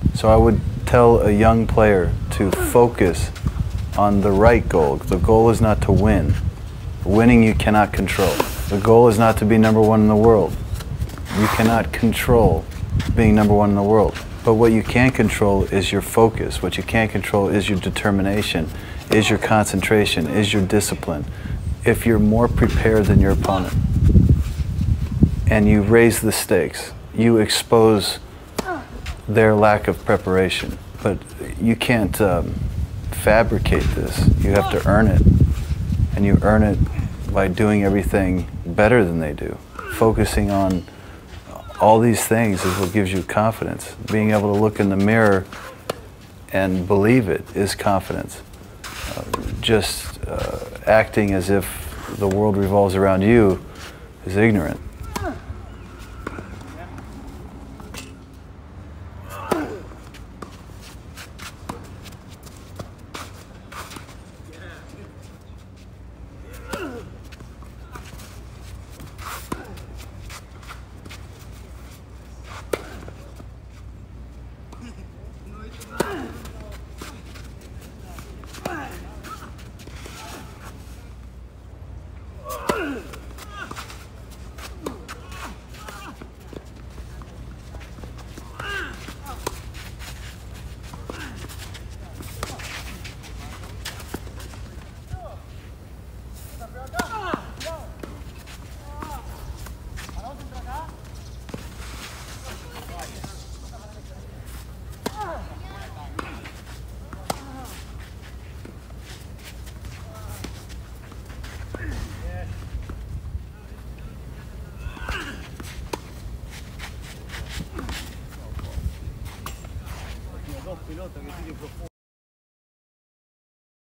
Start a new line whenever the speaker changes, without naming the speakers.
So I would tell a young player to focus on the right goal. The goal is not to win. Winning you cannot control. The goal is not to be number one in the world. You cannot control being number one in the world. But what you can control is your focus. What you can't control is your determination, is your concentration, is your discipline. If you're more prepared than your opponent and you raise the stakes, you expose their lack of preparation. But you can't fabricate this. You have to earn it. And you earn it by doing everything better than they do. Focusing on all these things is what gives you confidence. Being able to look in the mirror and believe it is confidence. Just acting as if the world revolves around you is ignorant.
Dos pelotas que tiene profundo.